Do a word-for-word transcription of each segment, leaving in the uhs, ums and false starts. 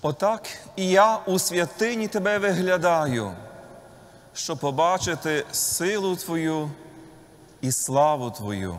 Отак і я у святині тебе виглядаю, щоб побачити силу Твою і славу Твою.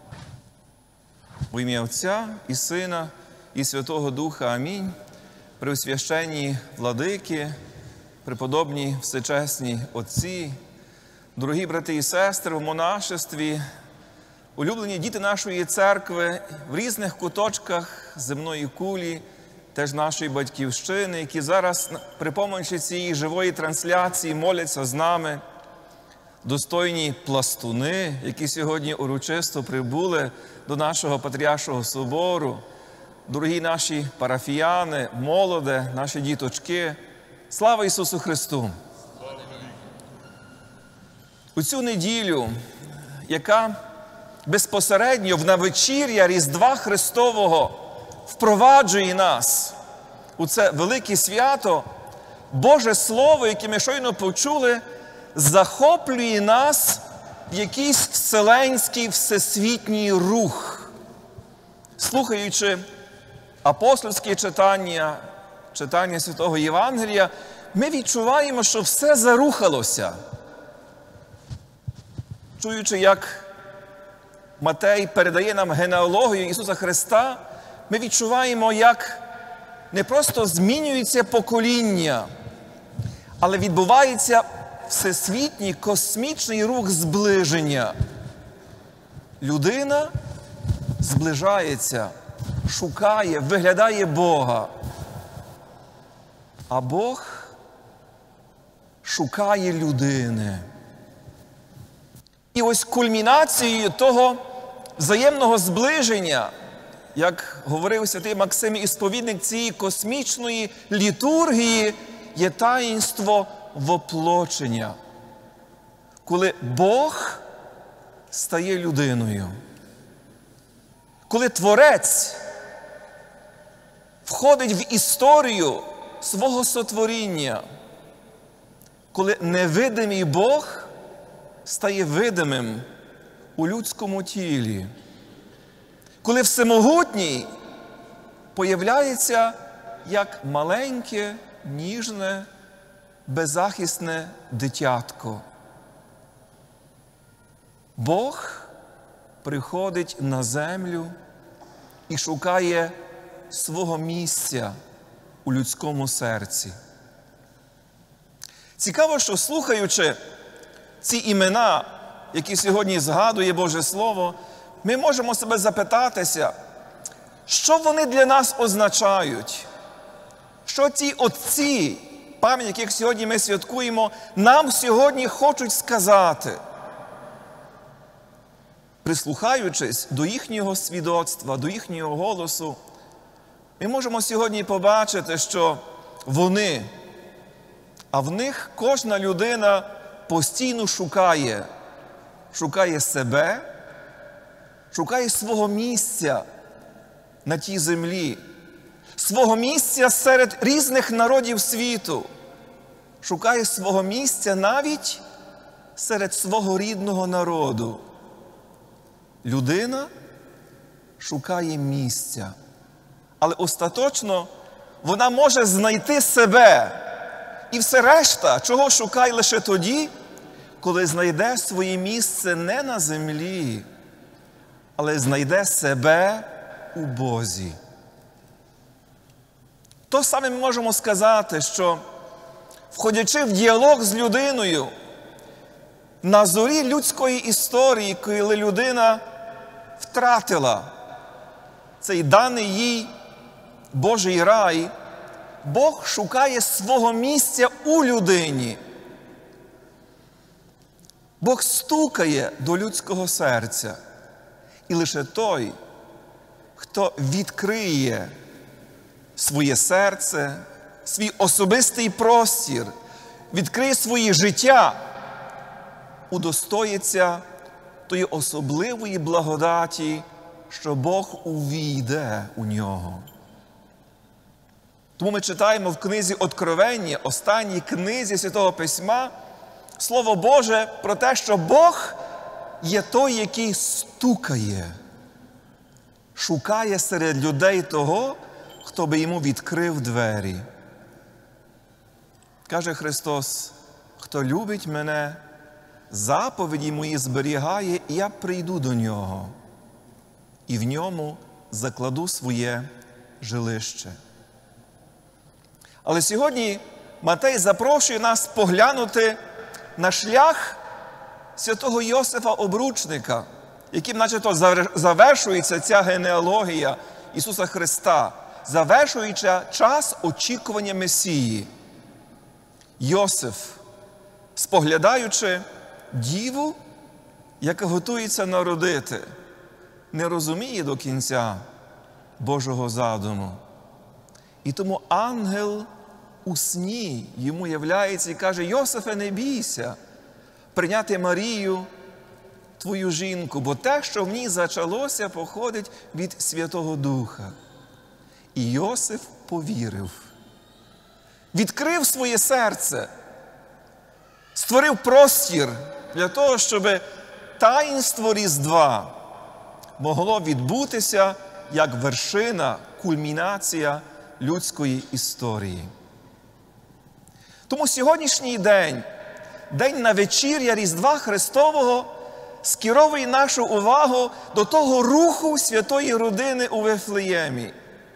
У ім'я Отця і Сина і Святого Духа. Амінь. Преосвященні владики, преподобні всечесні отці, дорогі брати і сестри в монашестві, улюблені діти нашої церкви в різних куточках земної кулі, теж нашої батьківщини, які зараз при помочі цієї живої трансляції моляться з нами, достойні пластуни, які сьогодні урочисто прибули до нашого Патріаршого собору, дорогі наші парафіяни, молоде, наші діточки. Слава Ісусу Христу! У цю неділю, яка безпосередньо в навечір'я Різдва Христового впроваджує нас у це велике свято, Боже Слово, яке ми щойно почули, захоплює нас в якийсь вселенський, всесвітній рух. Слухаючи апостольські читання, читання Святого Євангелія, ми відчуваємо, що все зарухалося. Чуючи, як Матей передає нам генеалогію Ісуса Христа, ми відчуваємо, як не просто змінюється покоління, але відбувається всесвітній космічний рух зближення. Людина зближається, шукає, виглядає Бога. А Бог шукає людини. І ось кульмінацією того взаємного зближення, як говорив святий Максим Ісповідник, цієї космічної літургії, є таїнство воплочення, коли Бог стає людиною. Коли Творець входить в історію свого сотворіння, коли невидимий Бог стає видимим у людському тілі, коли Всемогутній появляється як маленьке, ніжне, беззахисне дитятко. Бог приходить на землю і шукає свого місця у людському серці. Цікаво, що слухаючи ці імена, які сьогодні згадує Боже Слово, ми можемо себе запитатися, що вони для нас означають? Що ці отці, пам'ять яких сьогодні ми святкуємо, нам сьогодні хочуть сказати? Прислухаючись до їхнього свідоцтва, до їхнього голосу, ми можемо сьогодні побачити, що вони, а в них кожна людина постійно шукає, шукає себе, шукає свого місця на тій землі, свого місця серед різних народів світу, шукає свого місця навіть серед свого рідного народу. Людина шукає місця, але остаточно вона може знайти себе. І все решта, чого шукає лише тоді, коли знайде своє місце не на землі, але знайде себе у Бозі. То саме ми можемо сказати, що, входячи в діалог з людиною, на зорі людської історії, коли людина втратила цей даний їй Божий рай, Бог шукає свого місця у людині. Бог стукає до людського серця. І лише той, хто відкриє своє серце, свій особистий простір, відкриє своє життя, удостоїться тої особливої благодаті, що Бог увійде у нього. Тому ми читаємо в книзі Откровення, останній книзі Святого Письма, Слово Боже про те, що Бог є той, який стукає, шукає серед людей того, хто би йому відкрив двері. Каже Христос: хто любить мене, заповіді мої зберігає, і я прийду до нього, і в ньому закладу своє жилище. Але сьогодні Матей запрошує нас поглянути на шлях святого Йосифа Обручника, яким начебто завершується ця генеалогія Ісуса Христа, завершуючи час очікування Месії. Йосиф, споглядаючи діву, яка готується народити, не розуміє до кінця Божого задуму. І тому ангел у сні йому являється і каже: Йосифе, не бійся прийняти Марію, твою жінку, бо те, що в ній зачалося, походить від Святого Духа. І Йосиф повірив, відкрив своє серце, створив простір для того, щоб таїнство Різдва могло відбутися як вершина, кульмінація людської історії. Тому сьогоднішній день, день навечір'я Різдва Христового, скеровує нашу увагу до того руху святої родини у Вифлеємі.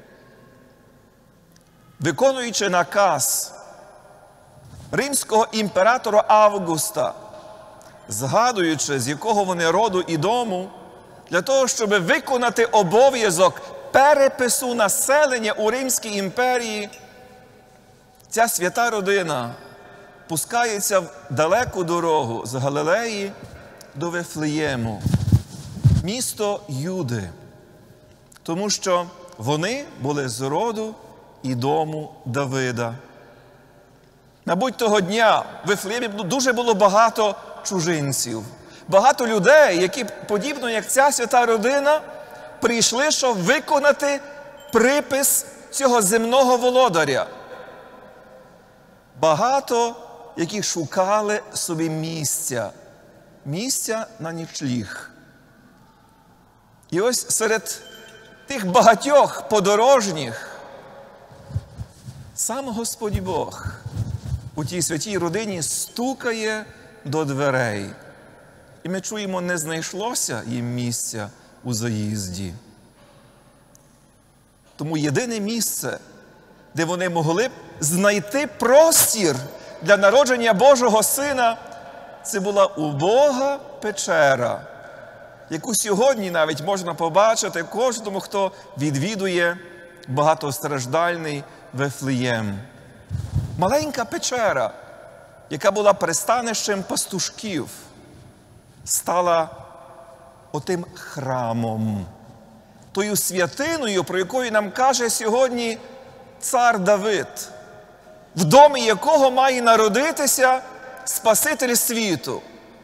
Виконуючи наказ римського імператора Августа, згадуючи, з якого вони роду і дому, для того, щоб виконати обов'язок перепису населення у Римській імперії, ця свята родина пускається в далеку дорогу з Галилеї до Вифлеєму, місто Юди, тому що вони були з роду і дому Давида. Мабуть, того дня в Вифлеємі дуже було багато чужинців, багато людей, які, подібно як ця свята родина, прийшли, щоб виконати припис цього земного володаря. Багато, які шукали собі місця, місця на нічліг. І ось серед тих багатьох подорожніх сам Господь Бог у тій святій родині стукає до дверей. І ми чуємо, не знайшлося їм місця у заїзді. Тому єдине місце, де вони могли б знайти простір для народження Божого Сина, це була убога печера, яку сьогодні навіть можна побачити кожному, хто відвідує багатостраждальний Вифлеєм. Маленька печера, яка була пристанищем пастушків, стала отим храмом, тою святиною, про яку нам каже сьогодні цар Давид, в домі якого має народитися Спаситель світу.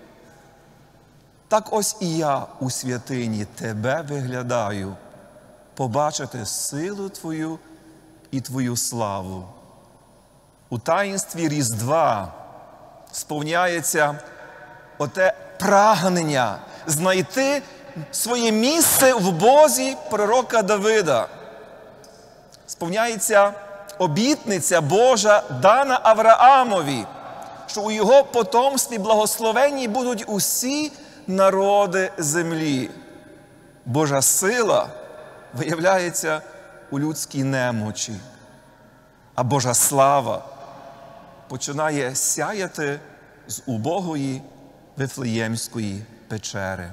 Так ось і я у святині тебе виглядаю, побачити силу твою і твою славу. У таїнстві Різдва сповняється оте прагнення знайти своє місце в Бозі пророка Давида. Сповняється обітниця Божа, дана Авраамові, що у його потомстві благословенні будуть усі народи землі. Божа сила виявляється у людській немочі, а Божа слава починає сяяти з убогої Вифлеємської печери.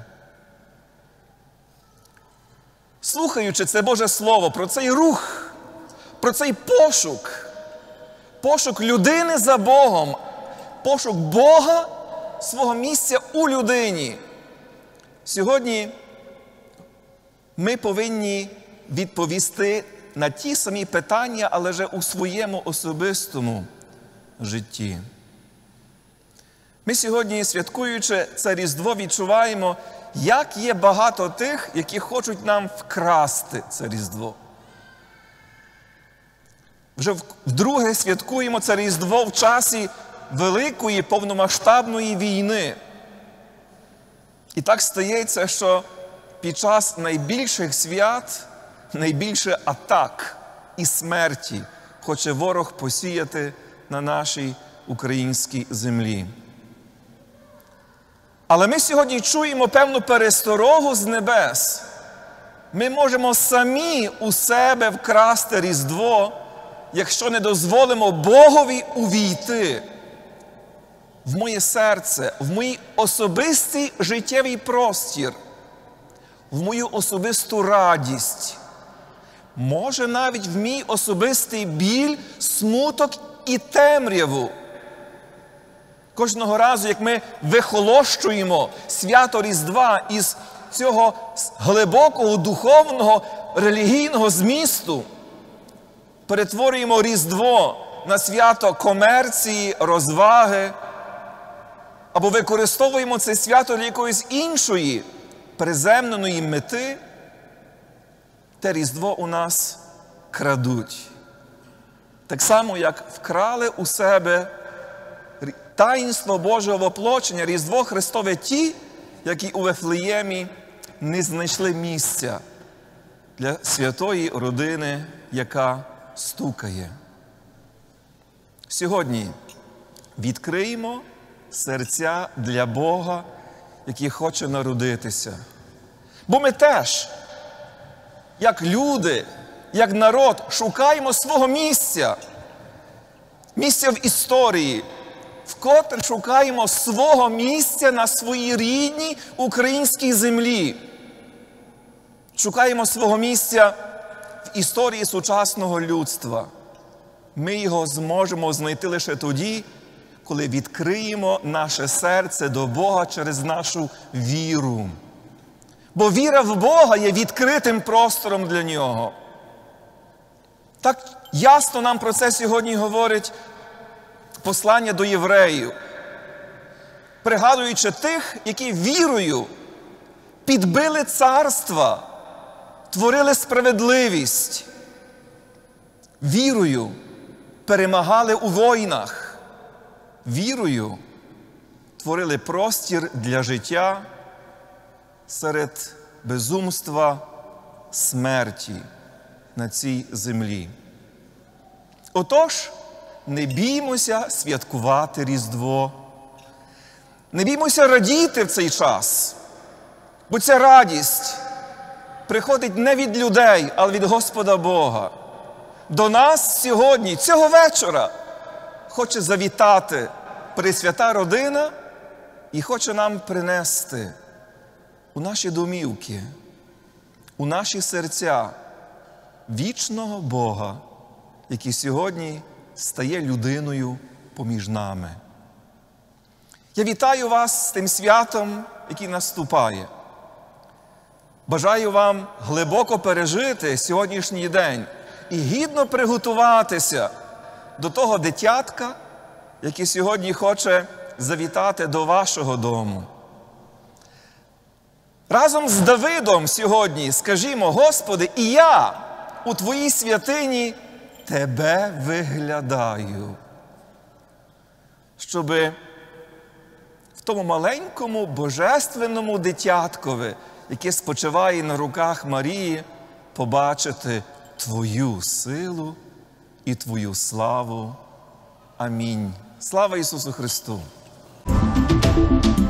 Слухаючи це Боже Слово про цей рух, про цей пошук, пошук людини за Богом, пошук Бога, свого місця у людині, сьогодні ми повинні відповісти на ті самі питання, але вже у своєму особистому житті. Ми сьогодні, святкуючи це Різдво, відчуваємо, як є багато тих, які хочуть нам вкрасти це Різдво. Вже вдруге святкуємо це Різдво в часі великої повномасштабної війни. І так стається, що під час найбільших свят найбільше атак і смерті хоче ворог посіяти на нашій українській землі. Але ми сьогодні чуємо певну пересторогу з небес. Ми можемо самі у себе вкрасти Різдво, якщо не дозволимо Богові увійти в моє серце, в мій особистий життєвий простір, в мою особисту радість, може навіть в мій особистий біль, смуток і темряву. Кожного разу, як ми вихолощуємо свято Різдва із цього глибокого духовного релігійного змісту, перетворюємо Різдво на свято комерції, розваги, або використовуємо це свято для якоїсь іншої приземленої мети, те Різдво у нас крадуть. Так само, як вкрали у себе таїнство Божого воплочення, Різдво Христове ті, які у Вифлеємі не знайшли місця для святої родини, яка стукає. Сьогодні відкриємо серця для Бога, який хоче народитися. Бо ми теж, як люди, як народ, шукаємо свого місця. Місця в історії. Вкотре шукаємо свого місця на своїй рідній українській землі. Шукаємо свого місця в історії сучасного людства. Ми його зможемо знайти лише тоді, коли відкриємо наше серце до Бога через нашу віру. Бо віра в Бога є відкритим простором для Нього. Так ясно нам про це сьогодні говорить послання до євреїв, пригадуючи тих, які вірою підбили царства, творили справедливість, вірою перемагали у війнах, вірою творили простір для життя серед безумства, смерті на цій землі. Отож, не біймося святкувати Різдво. Не біймося радіти в цей час, бо ця радість приходить не від людей, але від Господа Бога. До нас сьогодні, цього вечора, хоче завітати Пресвята Родина і хоче нам принести у наші домівки, у наші серця вічного Бога, який сьогодні стає людиною поміж нами. Я вітаю вас з тим святом, який наступає. Бажаю вам глибоко пережити сьогоднішній день і гідно приготуватися до того дитятка, який сьогодні хоче завітати до вашого дому. Разом з Давидом сьогодні скажімо: Господи, і я у Твоїй святині Тебе виглядаю. Щоби в тому маленькому божественному дитяткові, яке спочиває на руках Марії, побачити Твою силу і Твою славу. Амінь. Слава Ісусу Христу!